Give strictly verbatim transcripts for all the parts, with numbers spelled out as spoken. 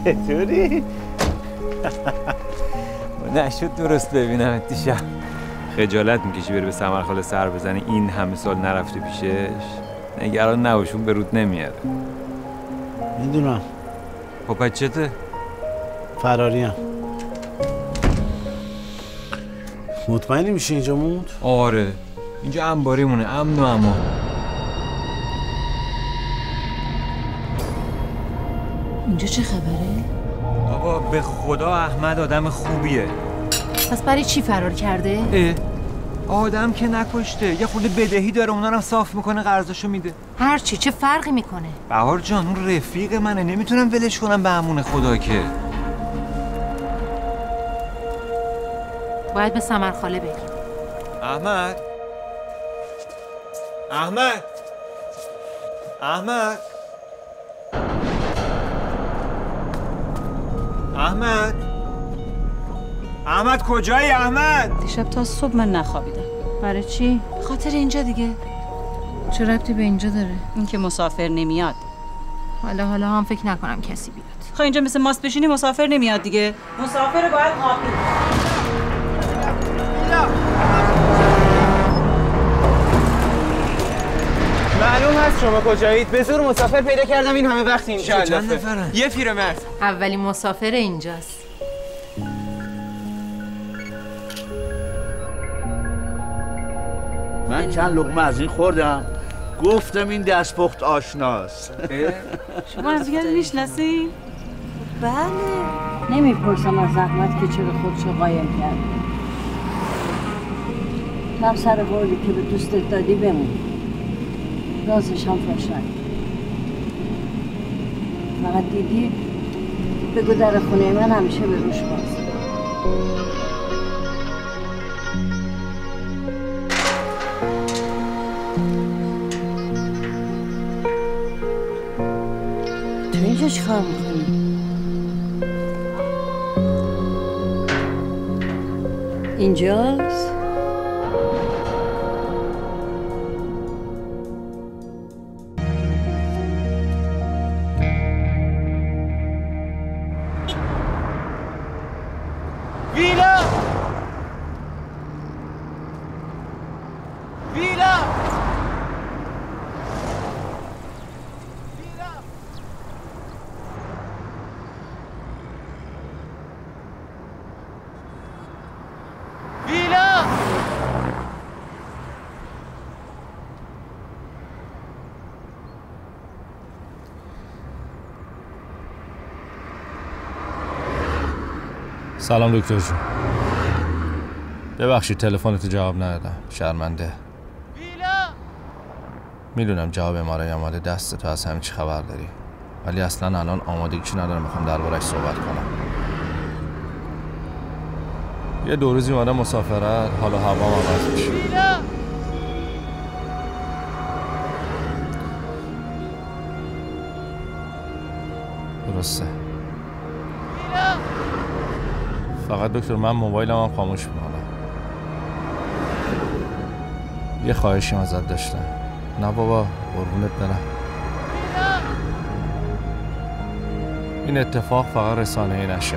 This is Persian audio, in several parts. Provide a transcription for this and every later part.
چطوری؟ نشد درست ببینم دیشب. خجالت میکشی بری به سمرخاله سر بزنی این همه سال نرفتی پیشش؟ نگران نباشون به رود نمیاره. میدونم. خب پس چته؟ فراریم. مطمئنی میشه اینجا موند؟ آره اینجا انباریمونه، امن و امان. اینجا چه خبره؟ بابا به خدا احمد آدم خوبیه. پس برای چی فرار کرده؟ اه آدم که نکشته، یه خورده بدهی داره اونا رو صاف میکنه قرضاشو میده. هر چی چه فرقی میکنه؟ بهار جان اون رفیق منه، نمیتونم ولش کنم به امون خدا که. باید به سمرخاله بریم. احمد احمد احمد احمد احمد کجایی احمد؟ دیشب تا صبح من نخوابیدم. برای چی؟ به خاطر اینجا دیگه. چه ربطی به اینجا داره؟ این که مسافر نمیاد. حالا حالا هم فکر نکنم کسی بیاد. خب اینجا مثل ماست بشینی مسافر نمیاد دیگه. مسافر باید قاپی. معلوم هست شما کجایید؟ به زور مسافر پیدا کردم این همه وقت اینجا. چند نفرن؟ یه پیرمرد. اولین مسافر اینجاست. من چند لقمه از این خوردم، گفتم این دستپخت آشناست. شما از دیگر میشناسی؟ بله. نمیپرسم از زحمت که چرا خودشو قایم کرد. هم سر قولی که به دوستت دادی بمون. رازش هم فاش نکن. فقط دیدی بگو در خونه من همیشه به روش باز. تو اینجا چی کار میکنی؟ اینجاست؟ ویلا ویلا ویلا سلام دکتر جون. ببخشید تلفنت جواب ندادم، شرمنده. میدونم جواب امارای آماده دست تو، از همین چی خبر داری، ولی اصلا الان آمادگیش ندارم میخوام درباره‌اش صحبت کنم. یه دو روزی اومدم مسافرت، حالا هوام عوض میشه. درسته. فقط دکتر من موبایلم هم خاموش میکنم. یه خواهشی ازت داشتم. نه بابا قربونت برم. این اتفاق فقط رسانه‌ای نشه.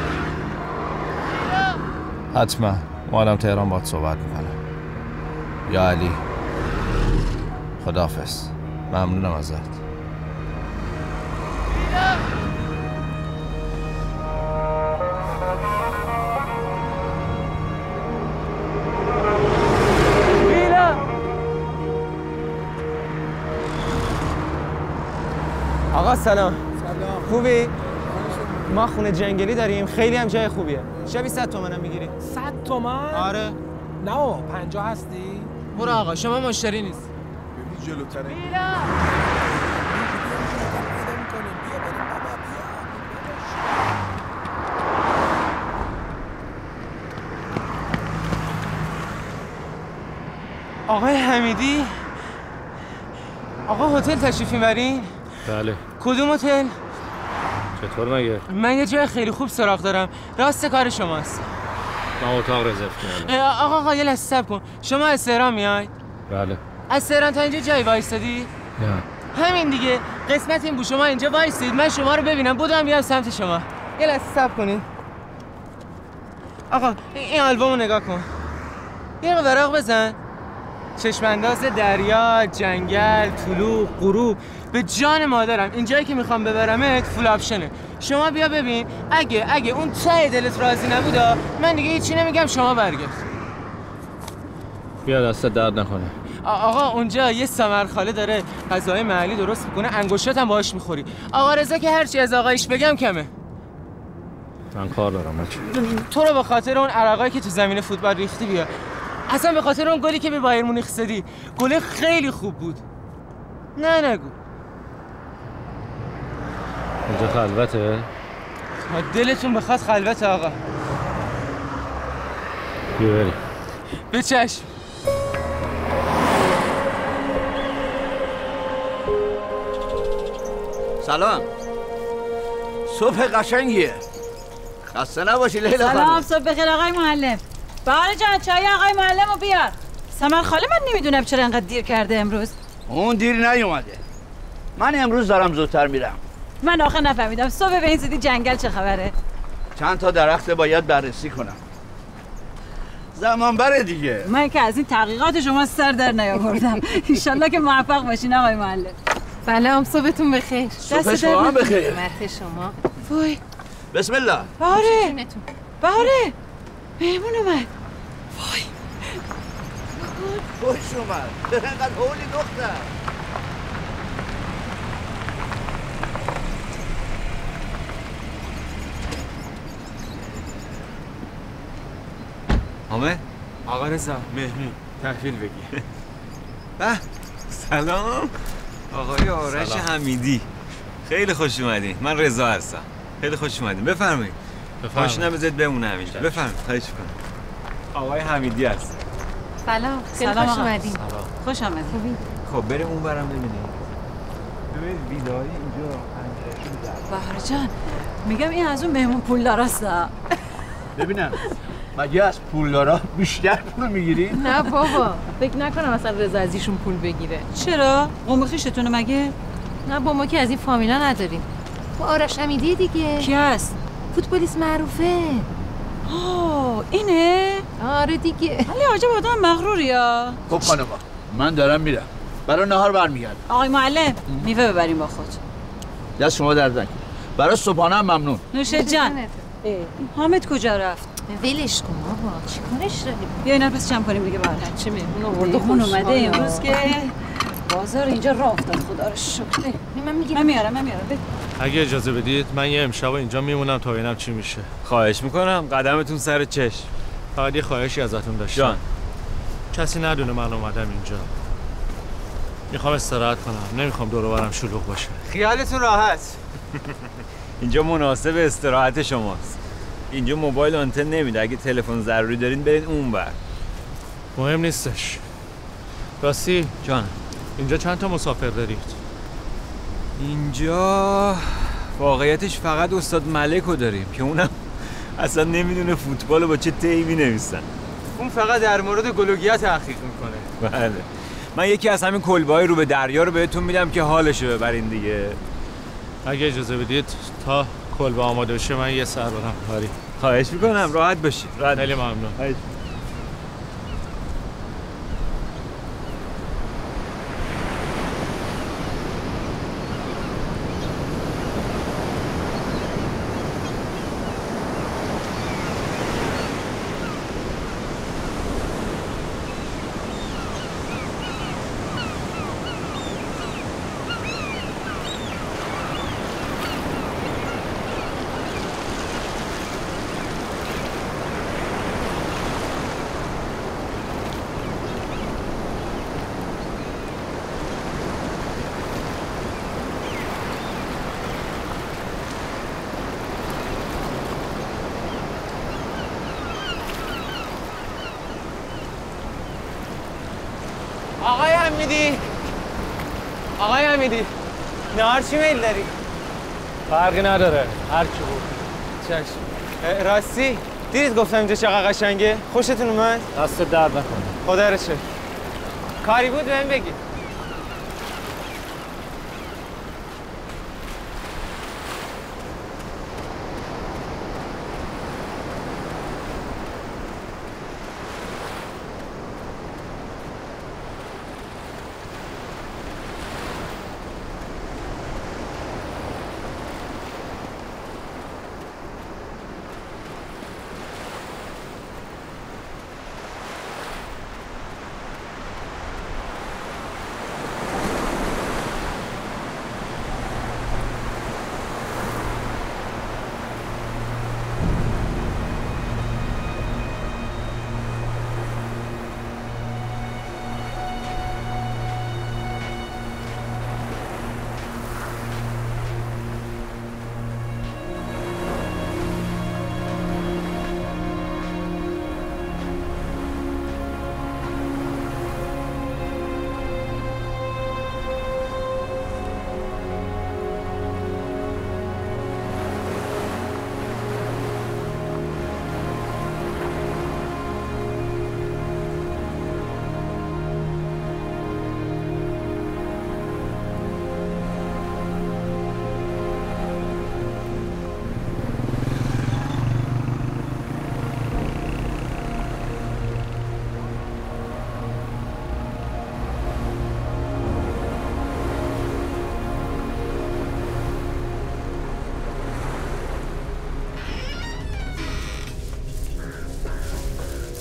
حتما اومدم تهران باهات صحبت میکنم. یا علی خداحافظ. ممنونم ازت. آقا سلام. سلام. خوبی؟ ما خونه جنگلی داریم، خیلی هم جای خوبیه. شبی صد تومنم میگیری؟ صد تومن؟ آره. نه بابا پنجاه هستی؟ برو آقا شما مشتری نیست. ببین جلوتره. آقای حمیدی؟ آقا هتل تشریف میبرین؟ بله. کدوم هتل؟ چطور مگه؟ من یه جای خیلی خوب سراغ دارم. راست کار شماست. من اتاق رزرو کردم. آقا آقا یه لحظه صبر کن. شما از تهران میاید؟ بله. از تهران تا اینجا جایی وایسادی؟ نه. همین دیگه. قسمت این بود شما اینجا وایسید من شما رو ببینم بودم بیام سمت شما. یه لحظه صبر کنید. آقا این آلبومو نگاه کن. یه ورق بزن. چشمانداز دریا، جنگل، طلوع، غروب. به جان مادرم اینجایی که میخوام ببرمت فول آپشنه. شما بیا ببین. اگه اگه اون ته دلت راضی نبودا من دیگه هیچی نمیگم شما برگرد. بیا دست درد نکنه. آقا اونجا یه سمرخاله داره غذای محلی درست میکنه انگشتات هم باهاش میخوری. آقا رضا که هرچی از آقایش بگم کمه. من کار دارم بچه. تو رو به خاطر اون عرقایی که تو زمین فوتبال ریختی بیا. اصلا به خاطر اون گلی که به بایر مونیخ زدی. گل خیلی خوب بود. نه نگو. اینجا خلوته؟ دلتون بخواد خلوته آقا. بیا بریم. به چشم. سلام. صبح قشنگیه. خسته نباشی لیلا خانم. سلام، صبح بخیر آقای معلم. بهار جان چای آقای معلم رو بیار. سمر خاله من نمیدونم چرا انقدر دیر کرده امروز. اون دیر نیومده. من امروز دارم زودتر میرم. من آخه نفهمیدم صبح به این زودی جنگل چه خبره؟ چند تا درخت باید بررسی کنم. زمان بره دیگه. من که از این تحقیقات شما سر در نیاوردم. ان که موفق باشین آقای معلم. سلام، صبحتون بخیر. صبح شما هم بخیر. مرد شما. وای بسم الله. بهاره بهاره مهمون اومد. وای خوش اومد. اینقدر هولی دختر. حامد آقا رضا مهمون تحویل بگی. به سلام آقای آرش حمیدی، خیلی خوش اومدین. من رضا هستم. خیلی خوش اومدین. بفرمایید. ماشینم بذارید بمونه همینجا. بفرمایید. خواهش می‌کنم. آقای حمیدی هست. سلام، خیلی سلام خوش آقا. اومدین. خوش آمدید. خب بریم اون برم ببینیم. ببینید ویلای اینجا بهار جان میگم این از اون مهمون پولداراست. ببینم مگه از پولدارا بیشتر پول میگیری؟ نه بابا، فکر نکنم اصلا رضا از ایشون پول بگیره. چرا؟ قوم خویشتونه مگه؟ نه با ما که از این فامیلا نداریم. با آرش حمیدی دیگه. کی هست؟ فوتبالیست معروفه. آه اینه؟ آره دیگه. ولی عجب آدم مغروری ها. خب خانم من دارم میرم. برای نهار برمیگردم. آقای معلم میوه ببریم با خود. دست شما درد نکنه. برای صبحانه هم ممنون. نوش جان. حامد کجا رفت؟ ولش کن بابا، چیکارش داری؟ بیا اینا رو پس جمع کنیم دیگه. بله چه مهمون آورده مهمون خوش اومده امروز که بازار اینجا راه افتاد. خدا رو شکر. من میگیرم. من میارم من میارم. اگه اجازه بدید من یه امشب اینجا میمونم تا ببینم چی میشه. خواهش میکنم. قدمتون سر چشم. فقط یه خواهشی ازتون داشتم. جان. کسی ندونه من اومدم اینجا. میخوام استراحت کنم. نمیخوام دور و برم شلوغ باشه. خیالتون راحت. اینجا مناسب استراحت شماست. اینجا موبایل آنتن نمیده. اگه تلفن ضروری دارین برین اونور. مهم نیستش. راستی جان اینجا چند تا مسافر دارید؟ اینجا واقعیتش فقط استاد ملکو داریم که اونم اصلا نمیدونه فوتبال با چه تیمی نویسن. اون فقط در مورد گلوگیا تحقیق میکنه. بله. من یکی از همین کلبه‌های رو به دریا رو بهتون میدم که حالشو ببرین دیگه. اگه اجازه بدید تا کلبه آماده بشه من یه سر برم کاری. خواهش میکنم. راحت باشید. راحت. خیلی ممنون. خواهش. آقای حمیدی آقای حمیدی نهار چی میل داری؟ فرقی نداره هر کی بود. چشم. راستی دیدید گفتم اینجا چقدر قشنگه؟ خوشتون اومد؟ دست درد نکنه. خدا رو شکر. کاری بود بهم بگی.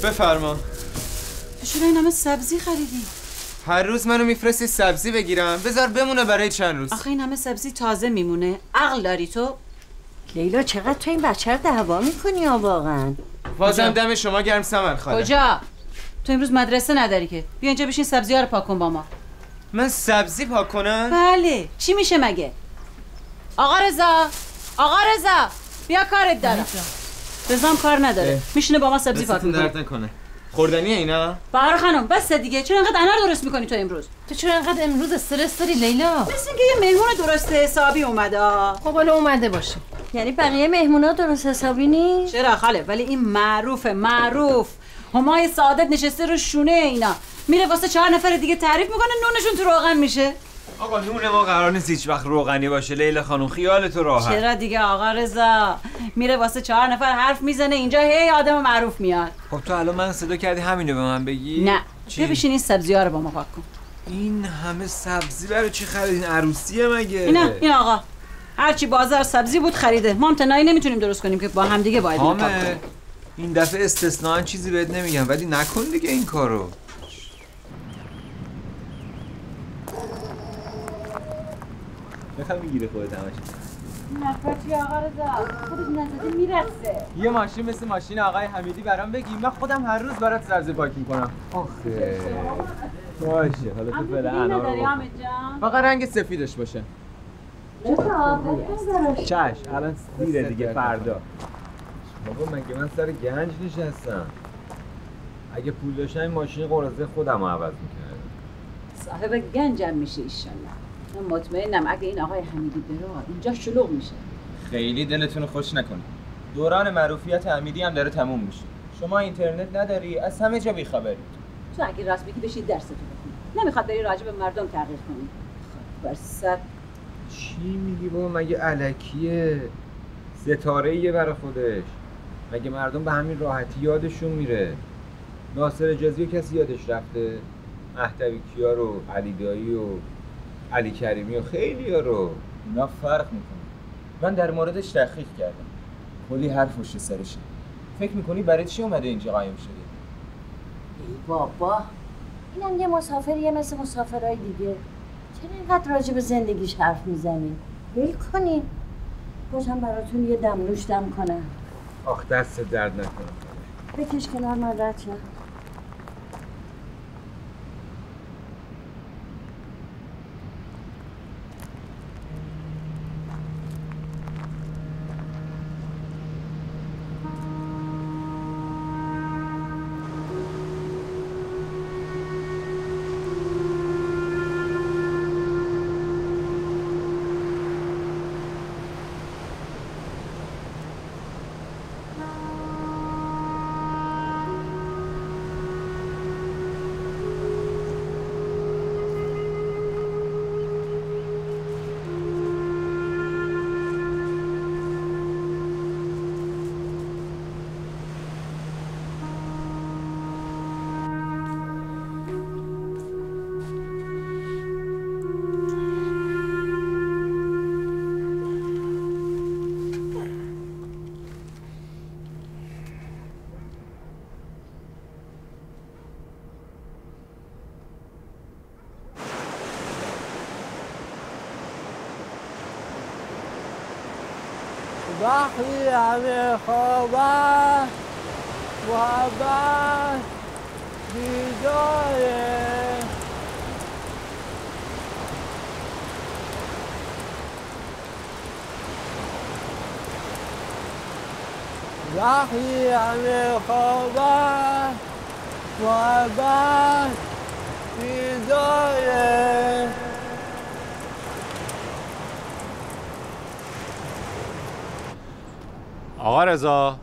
بفرما. تو چرا این همه سبزی خریدی؟ هر روز منو میفرستی سبزی بگیرم، بذار بمونه برای چند روز. آخه این همه سبزی تازه میمونه. عقل داری تو؟ لیلا چقدر تو این بچه رو دعوا میکنی یا واقعا؟ بازم دم شما گرم سمر خاله. کجا؟ تو امروز مدرسه نداری که. بیا اینجا بشین سبزی ها رو پاک کن با ما. من سبزی پاک کنم؟ بله. چی میشه مگه؟ آقا رضا، آقا رضا، بیا کارت دارم. رضا هم کار نداره. میشینه با ما سبزی پاک میکنه. درد نکنه. خوردنیه اینا؟ بهار خانم بس دیگه. چرا انقدر انار درست میکنی تو امروز؟ تو چرا انقدر امروز استرس داری لیلا؟ مثل اینکه یه مهمون درست حسابی اومده. خب حالا اومده باشه. یعنی بقیه مهمونا درست حسابی نیست؟ چرا خاله؟ ولی این معروفه، معروف. همای سعادت نشسته رو شونه اینا. میره واسه چهار نفر دیگه تعریف میکنه، نونشون تو روغن میشه. آقا نون ما قرار نیست هیچ وقت روغنی باشه لیلا خانم، خیال تو راحت. چرا دیگه آقا رضا؟ میره واسه چهار نفر حرف میزنه، اینجا هی آدم معروف میاد. خب تو الان من صدا کردی همینو به من بگی؟ نه. چی؟ بیا بشین این سبزی‌ها رو با ما پاک کن. این همه سبزی برای چی خریدین؟ عروسیه مگه؟ اینا این آقا هرچی بازار سبزی بود خریده. ما امتناعی نمیتونیم درست کنیم که با هم دیگه باید پاک کنیم. این دفعه استثناء چیزی بهت نمیگم ولی نکن دیگه این کارو. بخوام میگیره خودت همش. نفرتی آقا رضا خودش نزده میرسه. یه ماشین مثل ماشین آقای حمیدی برام بگی، من خودم هر روز برات سبزی پاک میکنم. آخه باشه حالا تو فعلا انار رو فقط رنگ سفیدش باشه. چش الان دیره دیگه فردا. بابا مگه من سر گنج نشستم؟ اگه پول داشتم این ماشین قرضه خودم رو عوض میکردم. صاحب گنجم میشه ایشالله. من مطمئنم اگه این آقای حمیدی بره اینجا شلوغ میشه. خیلی دلتون رو خوش نکنید. دوران معروفیت حمیدی هم داره تموم میشه. شما اینترنت نداری، از همه جا بیخبری. تو اگه راست بگی بشی درستو بخونی. نمیخواد بری راجع به مردم تغییر کنی. برصد چی میگی بابا؟ مگه الکیه؟ ستاره یه برای خودش. مگه مردم به همین راحتی یادشون میره؟ ناصر اجازی و کسی یادش رفته؟ مهدوی کیا رو، علی دایی و علی کریمی و خیلی ها رو. اینا فرق میکنه. من در موردش تحقیق کردم. کلی حرف پشت سرشه. فکر میکنی برای چی اومده اینجا قایم شده؟ ای بابا اینم یه مسافریه مثل مسافرهای دیگه. چرا اینقدر راجع به زندگیش حرف میزنی؟ ول کنین. باشم براتون یه دمنوش دم کنم. آخ دست درد نکنم. بکش کنار من رد شم. وقتی همه خوابن محبت بیداره وقتی همه خوابن محبت بیداره آقا رضا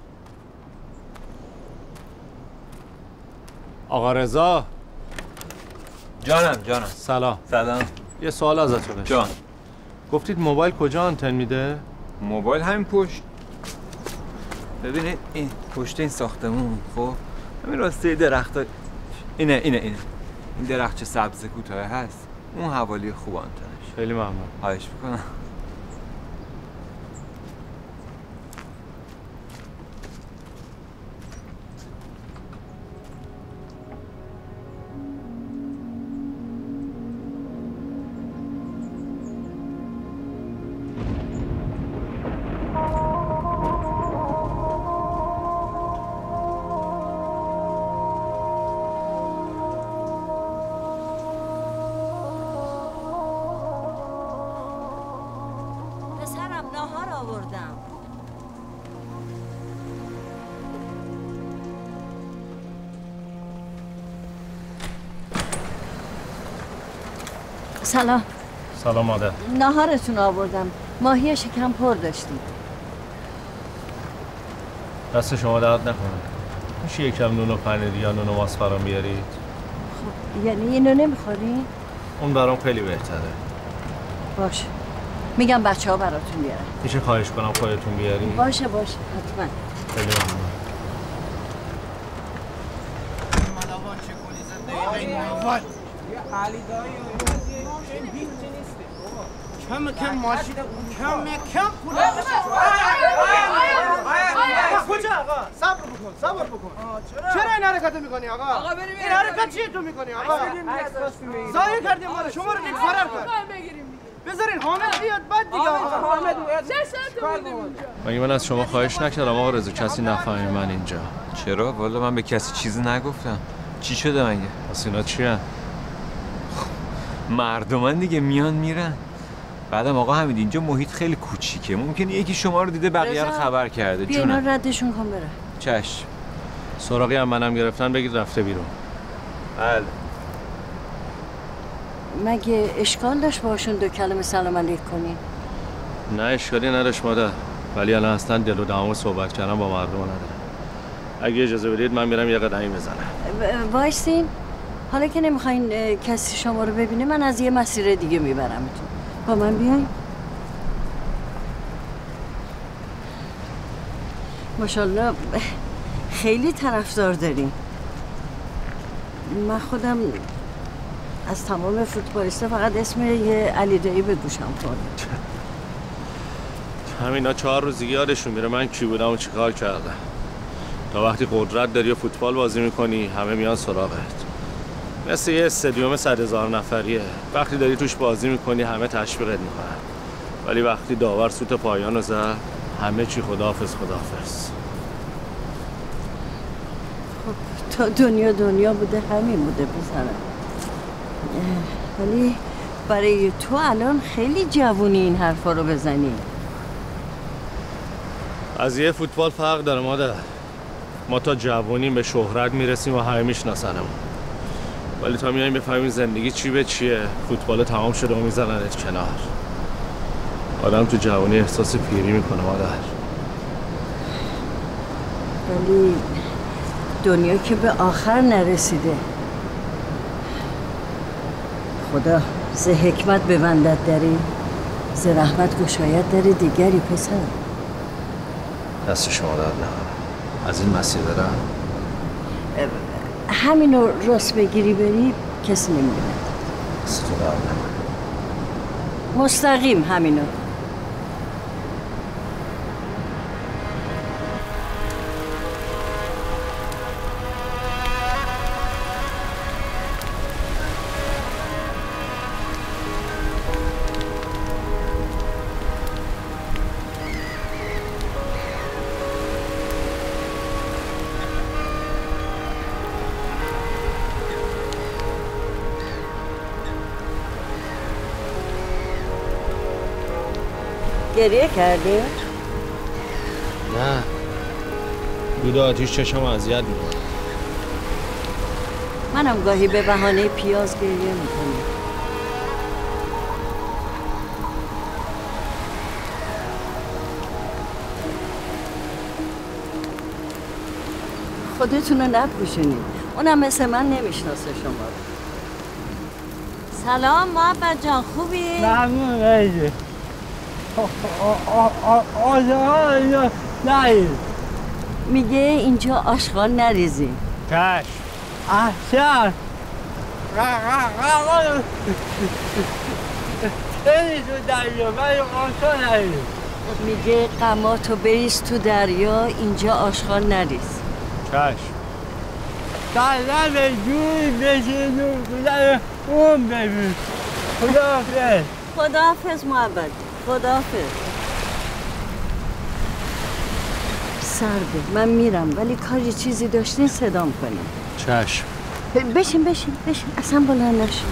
آقا رضا جانم جانم. سلام. سلام. یه سوال ازتون داشتم. جان. گفتید موبایل کجا آنتن میده؟ موبایل همین پشت. ببینید این پشت این ساختمون، خب همین راسته درخت ها. اینه اینه اینه این درخت چه سبز کوتاه هست، اون حوالی خوب آنتنش. خیلی ممنون. خواهش میکنم. آوردم. سلام. سلام مادر. ناهارتون آوردم. ماهی شکم پر داشتید. دست شما درد نکنه. میشه یکم نون و پنیر یا نون و ماست برام بیارید؟ خب یعنی اینو نمیخوری؟ اون برام خیلی بهتره. باشه. میگم بچه ها براتون بیارن. میشه خواهش کنم خودتون بیاری؟ باشه باشه حتما. خیلی ممنون. کم کم ماشین کم کم پول کجا آقا صبر بکن صبر بکن چرا این حرکت میکنی آقا آقا بریم این حرکت چیه تو میکنی آقا ضایع کردیم ما رو شما رو دید فرار کرد بذارین حامد بیاد بعد دیگه آقا حامد چه ساعت میدیم مگه من از شما خواهش نکردم آقا رضا کسی نفهمه من اینجا؟ چرا؟ والا من به کسی چیزی نگفتم. چی شده مگه؟ پس اینا چی هن؟ مردمن دیگه میان میرن. بعدم آقا حمید اینجا محیط خیلی کوچیکه، ممکنه یکی شما رو دیده بقیه رو خبر کرده. بیا اینا ردشون کن بره. چشم. سراغی هم منم گرفتن بگید رفته بیرون. بله. مگه اشکال داشت باشون دو کلمه سلام علیک کنی؟ نه اشکالی نداشت مادر، ولی الان اصلا دل و دماغ صحبت کردن با مردم نداره. اگه اجازه بدید من میرم یه قدمی بزنم. وایسین. حالا که نمیخواین کسی شما رو ببینه من از یه مسیر دیگه میبرمتون. با من بیاین. ماشاءالله خیلی طرفدار دارین. من خودم از تمام فوتبالیستا فقط اسم یه علی دایی به گوشم خورد. همینا چهار روز دیگه یادشون میره من کی بودم و چیکار کردم. تا وقتی قدرت داری و فوتبال بازی میکنی همه میان سراغت. مثل یه استادیوم صد هزار نفریه. وقتی داری توش بازی میکنی همه تشویقت میکنن، ولی وقتی داور سوت پایان رو زد همه چی خداحافظ خداحافظ. خب تا دنیا دنیا بوده همین بوده پسرم، ولی برای تو الان خیلی جوونی این حرفا رو بزنی. از یه فوتبال فرق داره مادر. ما تا جوونیم به شهرت میرسیم و همه میشناسنمون، ولی تا میایم بفهمیم زندگی چی به چیه فوتبال تمام شده و میزننت کنار. آدم تو جوانی احساس پیری میکنه مادر. ولی دنیا که به آخر نرسیده. خدا ز حکمت ببندد داری، ز رحمت گشاید در دیگری پسر. دست شما درد نکنه. از این مسیر برم؟ همینو راست بگیری بری کسی نمیبینه. دست تو درد نکنه. مستقیم همینو. گریه کرده؟ نه، دود آتیش چشم اذیت میکنه. منم گاهی به بهانه پیاز گریه میکنم. خودتون رو نپوشونید، اونم مثل من نمیشناسه شما رو. سلام محمد جان، خوبی؟ ممنون رایجه. آزها اینجا نریز. میگه اینجا آشغال نریزی. چشم. احسن. خیلی تو دریا ولی آشغال نریز. میگه قماتو بریز تو دریا، اینجا آشغال نریز. چشم. سلام به جوی بشین و بودن اون ببین. خداحافظ. خداحافظ محمد، خداحافظ. سرده، من میرم ولی کاری چیزی داشتین صدام کنیم. چشم. بشین بشین بشین، اصلا بلند نشین.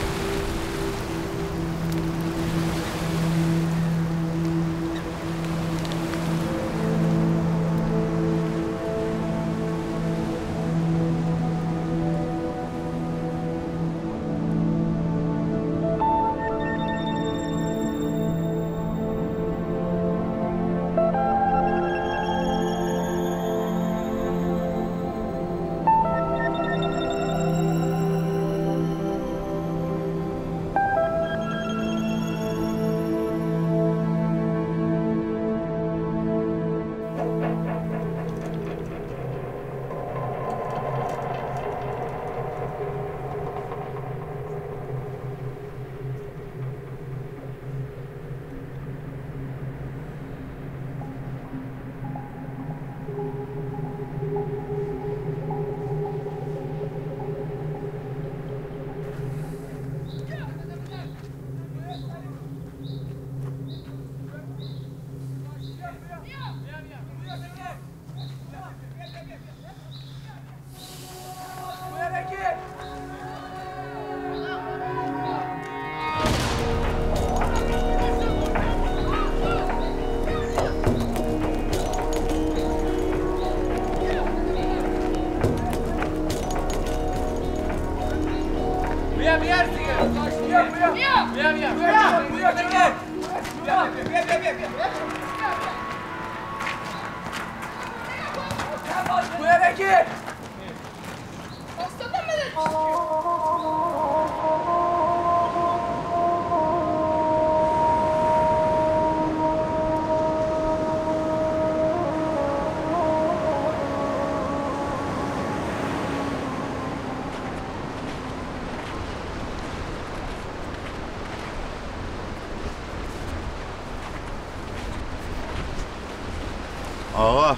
آقا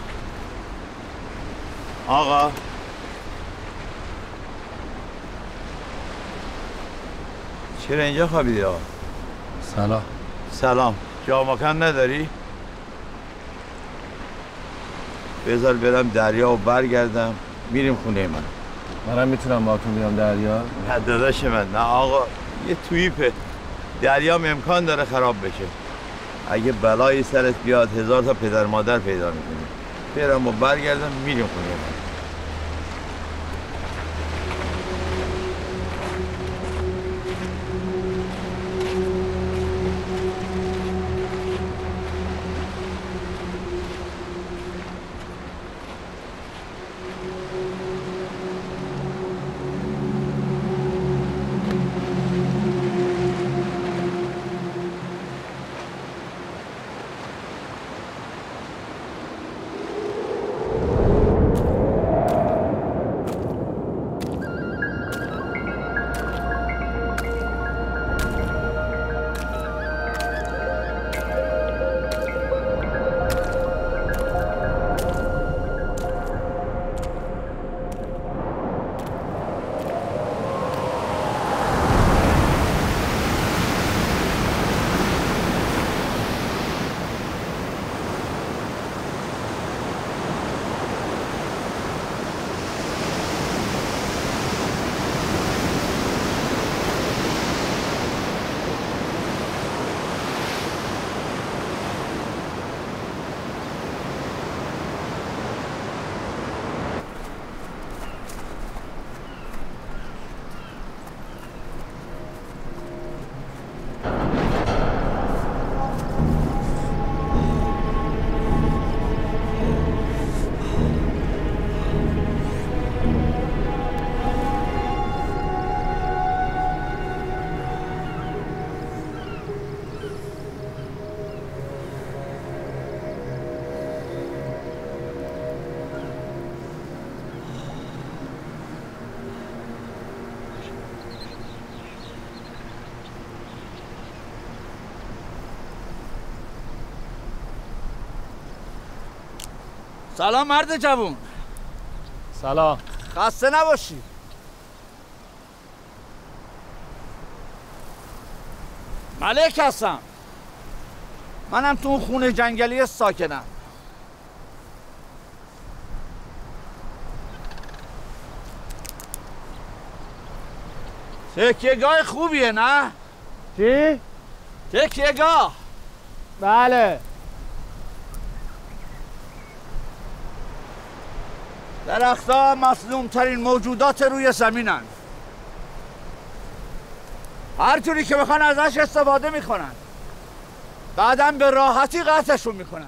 آقا چرا اینجا خوابیدی آقا؟ سلام. سلام. جا مکان نداری؟ بذار برم دریا و برگردم میریم خونه من. منم میتونم باهاتون بیام دریا؟ نه داداش من، نه آقا، یه توییپه. دریام امکان داره خراب بشه. اگه بلایی سرت بیاد هزار تا پدر مادر پیدا میکنی. برم و برگردم میریم خونه من. سلام مرد جوون. سلام. خسته نباشی. ملک هستم. منم تو اون خونه جنگلی ساکنم. تکیهگاه خوبیه نه؟ چی؟ تکیهگاه. بله. درخت‌ها مظلوم ترین موجودات روی زمینن. هر جوری که بخوان ازش استفاده میکنن، بعداً به راحتی قطعشون میکنن.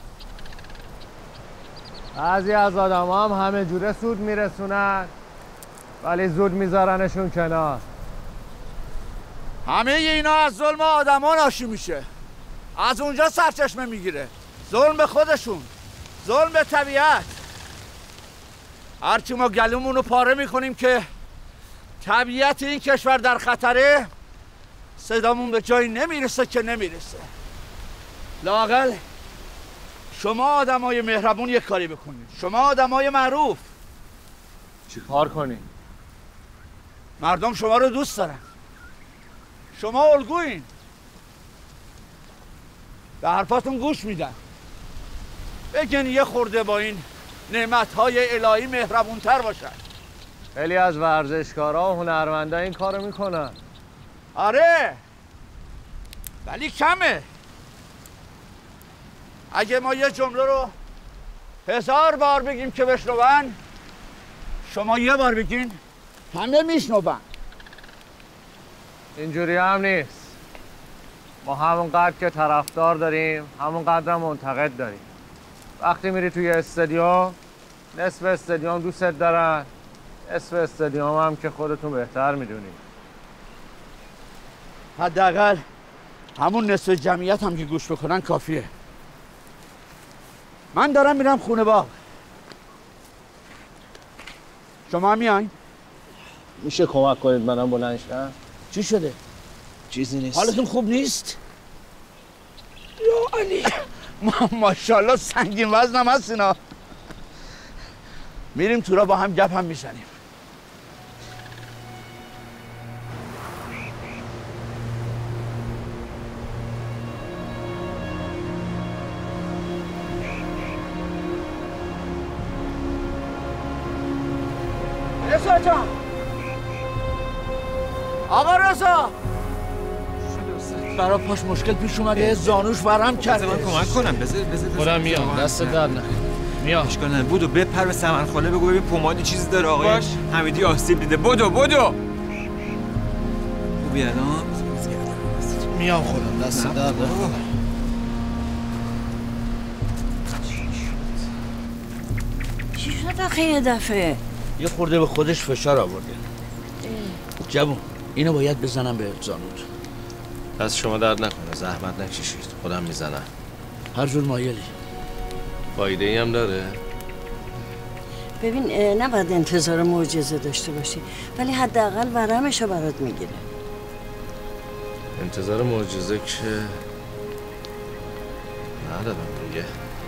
بعضی از آدم هم همه جوره سود میرسونن ولی زود میذارنشون کنار. همه اینا از ظلم آدمان ناشی میشه. از اونجا سرچشمه میگیره. ظلم به خودشون، ظلم به طبیعت. هرچی ما گلومون رو پاره میکنیم که طبیعت این کشور در خطره، صدامون به جایی نمیرسه که نمیرسه. لااقل شما آدمای مهربون یک کاری بکنید. شما آدمای معروف چی کار کنی؟ مردم شما رو دوست دارن. شما الگوین. به حرفاتون گوش میدن. بگن یه خورده با این نعمت‌های الهی مهربونتر باشن. خیلی از ورزشکارا و هنرمندا این کارو میکنن. آره ولی کمه. اگه ما یه جمله رو هزار بار بگیم که بشنون، شما یه بار بگین همه میشنون. اینجوری هم نیست. ما همونقدر که طرفدار داریم همونقدر هم منتقد داریم. وقتی میری توی استادیوم نصف استادیوم دوستت دارن، نصف استادیوم هم که خودتون بهتر میدونید. حداقل همون نصف جمعیت هم که گوش بکنن کافیه. من دارم میرم خونه باغ. شما میاین؟ میشه کمک کنید منم بلند شم؟ چی شده؟ چیزی نیست. حالتون خوب نیست؟ یا علی ما ماشاءالله سنگین وزنم هست اینا. میریم تورا با هم گپ هم میزنیم. رضا جان، آقا رضا برای پاش مشکل پیش اومده، زانوش ورم کرده. من کمک کنم. بذار بذار خودم میام. دست در نکنه. میام. اشکال نداره. بودو بپر به سمنخاله بگو ببین پمادی چیزی داره آقای حمیدی آسیب دیده. بودو بودو. خوبی الان؟ میام خودم. دست در نکنه. چی شد آخه یه دفعه؟ یه خورده به خودش فشار آورده. جوون اینو باید بزنم به زانوت. دست شما درد نکنه، زحمت نکشید، خودم میزنم. هر جور مایلی. فایده ای هم داره؟ ببین نباید انتظار معجزه داشته باشی، ولی حداقل ورمشو برات میگیره. انتظار معجزه که ندارم دیگه.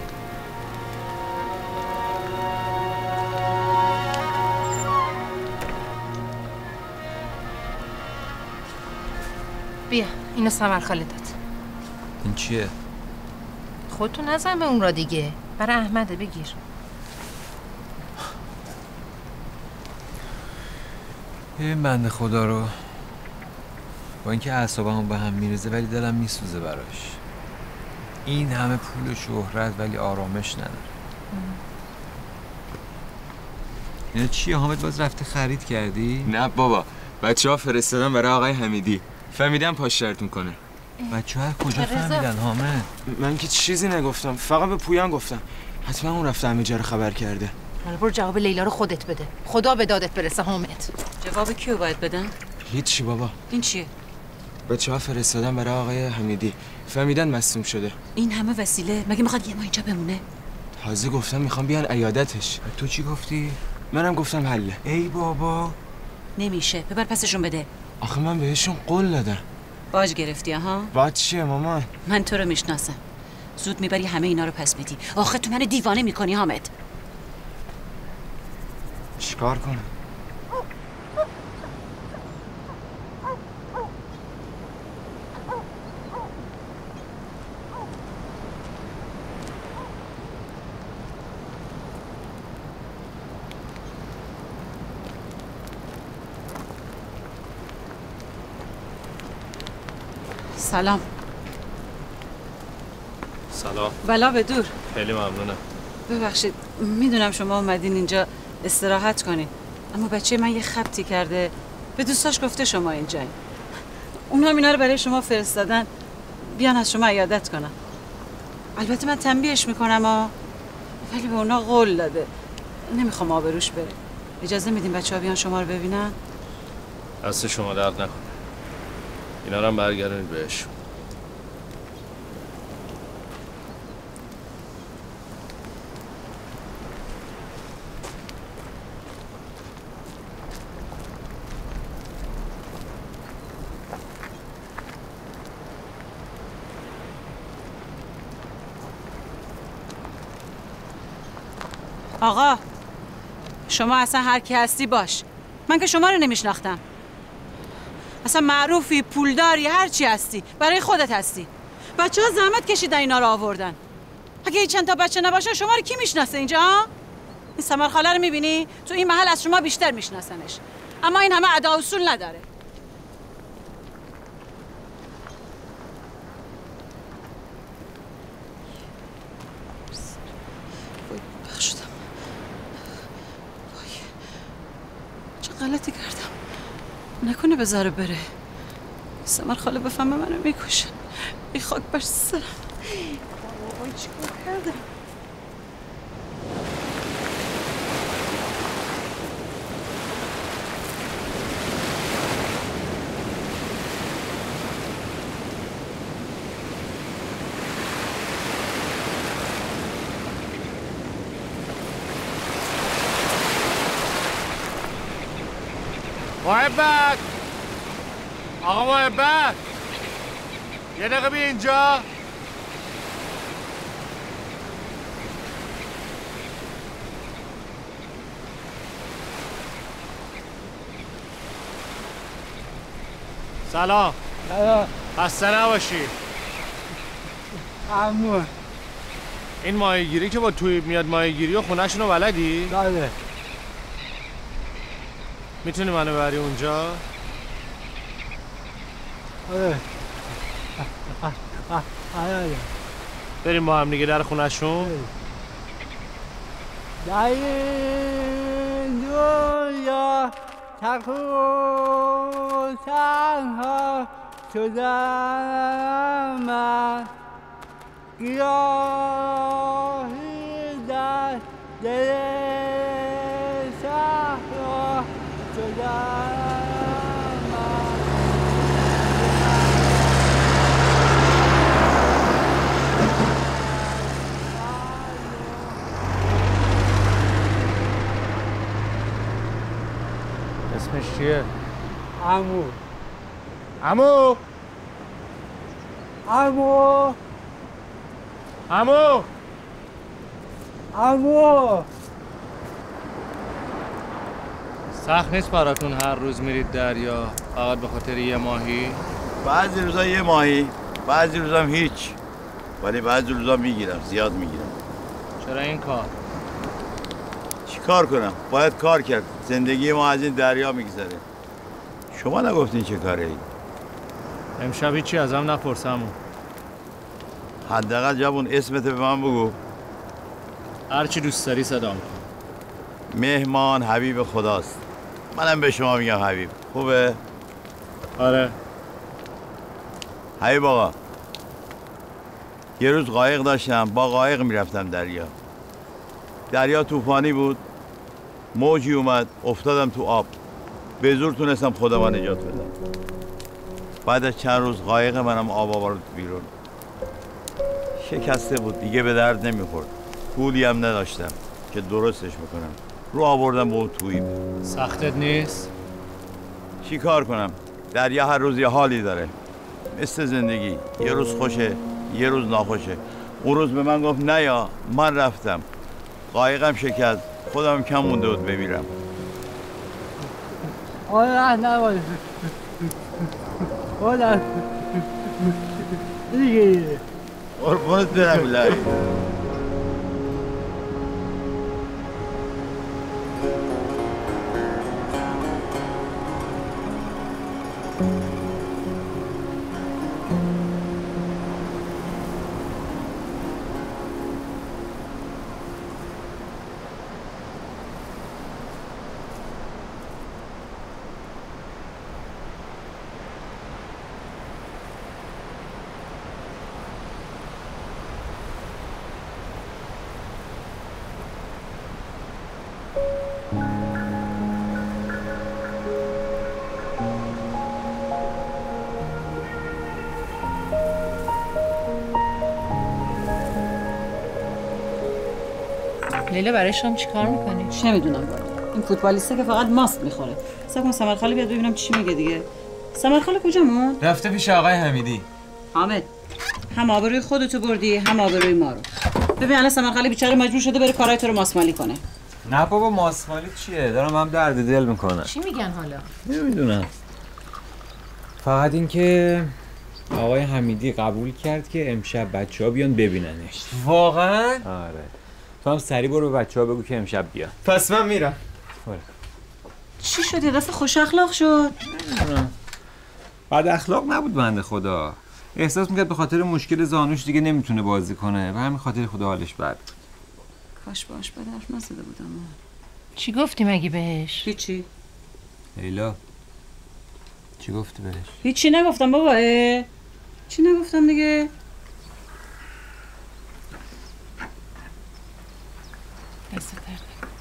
بیا اینو سمرخاله داد. این چیه؟ خودتو نزن به اون را دیگه، برای احمده بگیر. این بنده خدا رو با اینکه اعصابم به هم میریزه ولی دلم میسوزه براش. این همه پول و شهرت ولی آرامش نداره. اینا چیه حامد؟ باز رفته خرید کردی؟ نه بابا، بچه ها فرستادن برای آقای حمیدی. فهمیدم پاش شرطون کنه. بچه ها کجا فهمیدن حامد؟ من که چیزی نگفتم، فقط به پویان گفتم. حتما اون رفته همه جا رو خبر کرده. حالا برو جواب لیلا رو خودت بده. خدا به دادت برسه حامد. جواب کیو باید بدن؟ هیچی بابا. این چیه؟ بچه ها فرستادن برای آقای حمیدی. فهمیدن مصدوم شده. این همه وسیله مگه میخواد یه ما اینجا بمونه؟ تازه گفتم میخوام بیان عیادتش. تو چی گفتی؟ منم گفتم حله. ای بابا نمیشه، ببر پسشون بده. آخه من بهشون قول دادم. باج گرفتی ها؟ باج چیه مامان؟ من تو رو میشناسم. زود میبری همه اینا رو پس بدی. آخه تو منو دیوانه میکنی حامد. چیکار کنم؟ سلام. سلام. بلا به دور. خیلی ممنونم. ببخشید میدونم شما اومدین اینجا استراحت کنین، اما بچه من یه خبطی کرده، به دوستاش گفته شما اینجایی. اون هم اینا رو برای شما فرستادن بیان از شما عیادت کنن. البته من تنبیهش میکنم ها، ولی به اونا قول داده، نمیخوام آبروش بره. اجازه میدین بچه ها بیان شما رو ببینن؟ دست شما درد نکنه. اینا رو هم برگردونید بهشون. آقا شما اصلا هر کی هستی باش، من که شما رو نمیشناختم. اصلا معروفی، پولداری، هر چی هستی، برای خودت هستی. بچه ها زحمت کشیدن اینا رو آوردن. اگه این چند تا بچه نباشن شما رو کی میشناسه اینجا؟ این سمرخاله رو میبینی؟ تو این محل از شما بیشتر میشناسنش، اما این همه ادا اصول نداره. بخشیدم. وای چه غلطی کردم. نکنه بذاره بره. سمرخاله بفهمه منو میکشه. ای خاک بر سرم. وای چیکار کردم؟ محبت آقا محبت یه دقیقه بی اینجا. سلام. سلام. خسته نباشی. عمو. این ماهیگیری که با توی میاد ماهیگیری و خونه‌شون رو بلدی؟ بله. میتونی منو ببری اونجا؟ آره. آره. بریم با هم دیگه در خونه‌شون؟ در این دنیا تکون تنها شدم من، گیاهی در دل صحرا شدم من. اسمش چیه؟ عمو. عمو عمو عمو عمو. سخت نیست براتون هر روز میرید دریا فقط به خاطر یه ماهی؟ بعضی روزا یه ماهی، بعضی روزا هم هیچ، ولی بعضی روزا میگیرم، زیاد میگیرم. چرا این کار؟ چی کار کنم؟ باید کار کرد. زندگی ما از این دریا میگذره. شما نگفتین چه کاره ای؟ امشب هیچی ازم نپرسم. حداقل جوون اسمت به من بگو. هر چی دوست داری صدام. مهمان حبیب خداست. منم به شما میگم حبیب. خوبه؟ آره. حبیب آقا، یه روز قایق داشتم، با قایق میرفتم دریا. دریا طوفانی بود، موجی اومد، افتادم تو آب. به زور تونستم خودم نجات بدم. بعد از چند روز قایق منم آب آورد بیرون. شکسته بود، دیگه به درد نمیخورد. پولی هم نداشتم که درستش بکنم. رو آوردم به اون تویی. سختت نیست؟ چی کار کنم؟ دریا هر روز یه حالی داره. مثل زندگی، یه روز خوشه، یه روز ناخوشه. اون روز به من گفت نه یا من رفتم. قایقم شکست، خودم کم مونده بود بمیرم. آره نباید. آره دیگه قربونت برم الهی. لیلا برای شام چی کار میکنی؟ چه میدونم باید. این فوتبالیسته که فقط ماست میخوره. سب کن سمرخاله بیاد ببینم چی میگه دیگه. سمرخاله کجامون؟ رفته پیش آقای حمیدی. حامد، هم آبروی خودتو بردی هم آبروی ما رو. ببین الان سمرخاله بیچاره مجبور شده بره کارهای تو رو ماسمالی کنه. نه بابا ماسمالی چیه؟ دارم هم درد دل میکنن. چی میگن حالا؟ نمیدونم. فقط اینکه آقای حمیدی قبول کرد که امشب بچه‌ها بیان ببیننش. واقعا؟ آره. تو هم سریع برو به بچه‌ها بگو که امشب بیان. پس من میرم. آره. چی شد؟ یه دفعه خوش اخلاق شد. نمیدونم. بد اخلاق نبود بنده خدا. احساس میکرد به خاطر مشکل زانوش دیگه نمیتونه بازی کنه و همین خاطر خدا حالش بد. کاش باش به حرف نزده بودم. چی گفتی مگه بهش؟ هیچی. لیلا چی گفتی بهش؟ هیچی نگفتم بابا. اه. چی نگفتم دیگه؟ دست درد.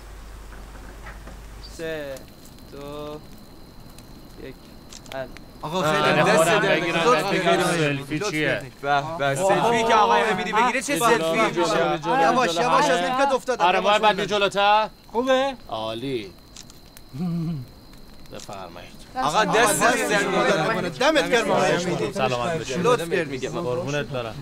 سه دو یک ال آقا خیلی دست بگیرم سلفی چیه؟ به به سلفی که آقای حمیدی بگیره چه سلفی؟ یواش یواش از نیمکت افتادم. آره ما بعد جلوتر. خوبه؟ عالی. بفرمایید. آقا دست نمی‌کنه. دمت گرم آقای حمیدی. سلامت باشید. لطف کرد میگم. قربونت برم.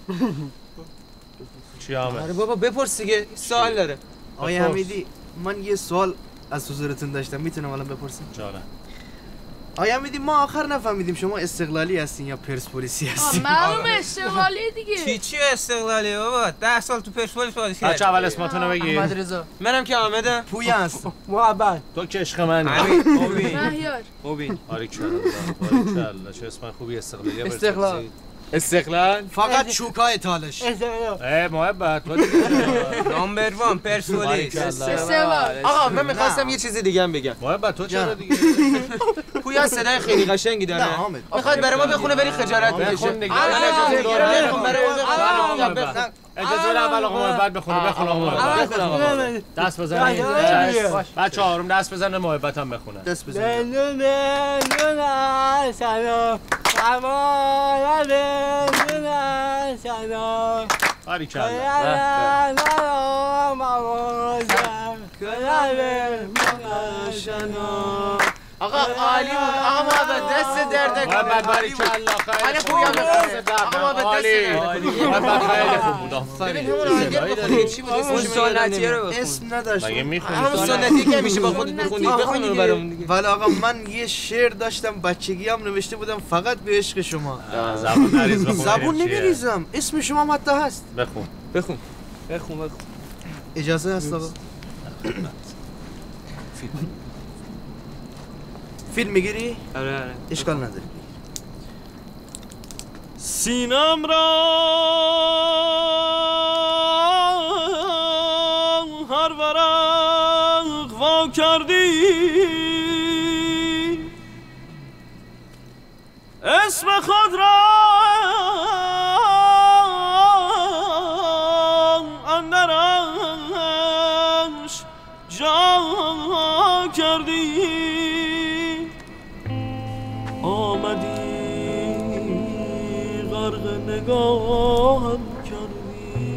چی آمد؟ آره بابا بپرس دیگه. سوال داره. آقای حمیدی من یه سوال از حضورتون داشتم، میتونم الان بپرسم؟ جانم. آقای حمیدی ما آخر نفهمیدیم شما استقلالی هستین یا پرسپولیسی هستین؟ معلومه استقلالی دیگه. چی چی استقلالی بابا؟ ده سال تو پرسپولیس بازی کردم. بچه اول اسمتون رو بگید. احمد رضا. منم که حامدم. پویا هستم. محبت. تو که عشق منی. مبین. مهیار. مبین. باریکلا باریکلا چه اسم خوبی استقلالی. استقلال. استقلال فقط چوکای تالش. اه محبت تو نمبر وان پرسپولیس. استقلال. آقا من می‌خواستم یه چیز دیگه هم بگم. محبت تو چرا دیگه؟ پویا صدای خیلی قشنگی داره. میخواد برای ما بخونه بری خجالت بکشه. بخون دیگه. اجازه برای ما بخونه. اجازه اول آقا محبت بخونه بخون آقا محبت. دست بزنید. بچه آروم دست بزنه محبت هم بخونه. دست بزنید. ممنون سلام. سلام سلام. باریکلا. آقا عالی بود. آقا محبت دست درد محبت باریکلا خیلی خوب. آقا محبت دست محبت خیلی خوب بود. آفرین. چی بود اسمش؟ سنتی رو بخون. اسم نداشت. مگه میخونی؟ همون سنتی که میشه با خودت بخونی. بخون رو برام دیگه. ولی آقا من یه شعر داشتم بچگی هم نوشته بودم فقط به عشق شما. زبون نریز بخون. زبون نمیریزم. اسم شما هم حتی هست. بخون. بخون. بخون بخون. اجازه هست آقا؟ فیلم میگیری؟ آره آره. اشکال نداره. سینم را هر ورق وا کردی، اسم خود را اندرش جا کردی، آمدی غرق نگاهم کردی.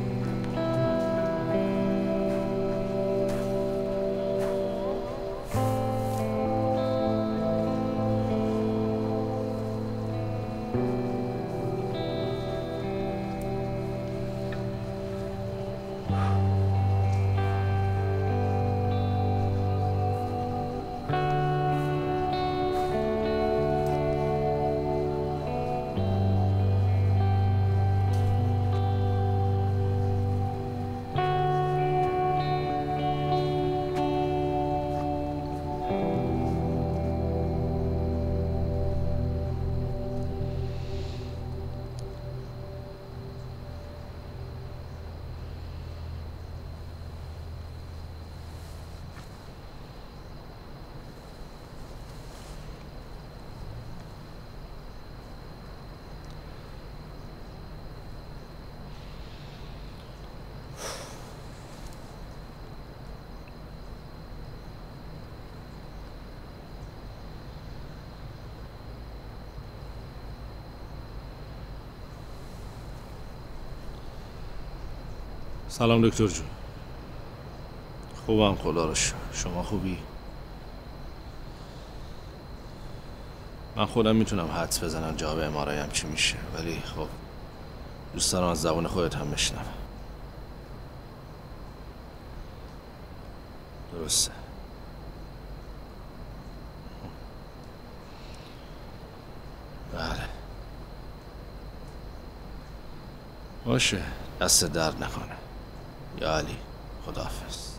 سلام دکتر جون. خوبم خدا رو شکر. شما خوبی؟ من خودم میتونم حدس بزنم جواب ام آر آی ام چی میشه، ولی خب دوست دارم از زبان خودت هم بشنوم. درسته. بله. باشه. دست درد نکنه. یا علی. خداحافظ.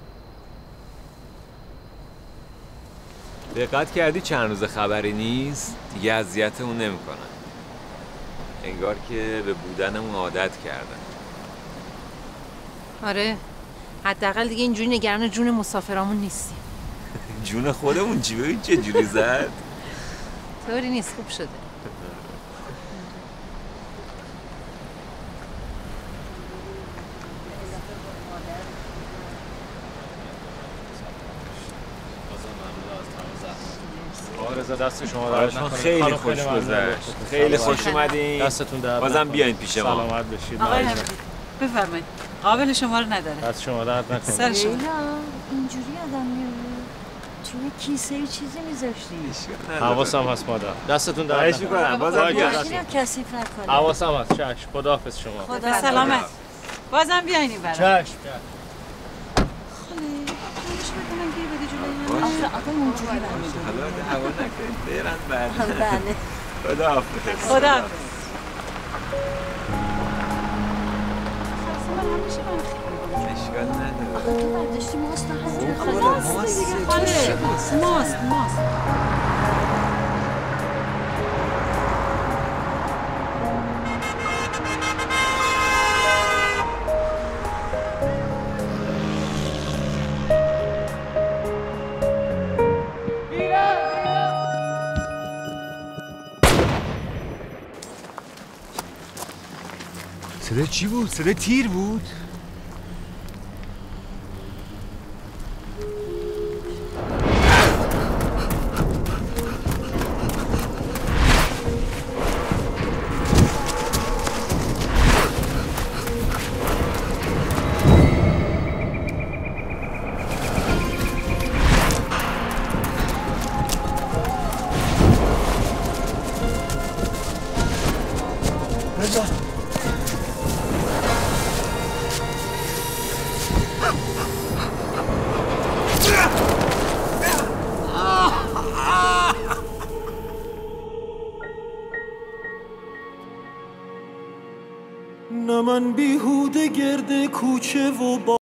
دقت کردی چند روز خبری نیست؟ دیگه اذیتمون نمیکنن. انگار که به بودنمون عادت کردن. آره، حداقل دیگه اینجوری نگران جون مسافرامون نیستیم. جون خودمون چی چه جوری زد؟ طوری نیست، خوب شده. دست شما درد نکنه. خیلی خوش گذشت. خیلی خوش اومدین. دستتون درد نکنه. بازم بیاین پیش ما. سلامت بشید. آقای حمیدی بفرمایید. قابل شما رو نداره. دست شما درد نکنه. سر شما. اینجوری آدم میاره. توی کیسه چیزی میذاشتی. حواسم هست مادر. دستتون درد خواهش می‌کنم. بازم بیاین. ماشینم کثیف نکنه. حواسم هست. چشم. خداحافظ شما. خدا سلامت. بازم بیاین این برا. چشم. چشم. خاله خواهش میکنم گیر بده جلوی من. آخه آقا اونجوری حالا هوا نکنید برن بعد. بله. خداحافظ. خداحافظ. اشکال نداره. تو برداشتی ماست نه همونجوری ماست دیگه خاله. ماست ماست. صدا چی بود؟ صدا تیر بود؟ رضا نه من بیهوده گرد کوچه و با